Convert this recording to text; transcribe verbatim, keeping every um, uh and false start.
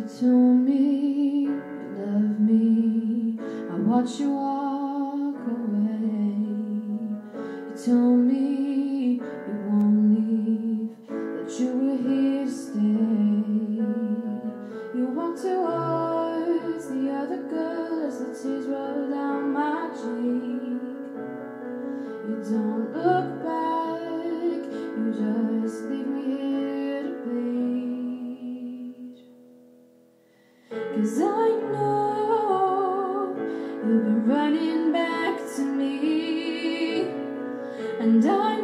told me you love me, I watched you walk away. You told me you won't leave, that you were here to stay. You walked towards the other girl as the tears rolled down my cheek. You don't look back, you just leave me here to bleed. 'Cause I know you've been running back to me, and I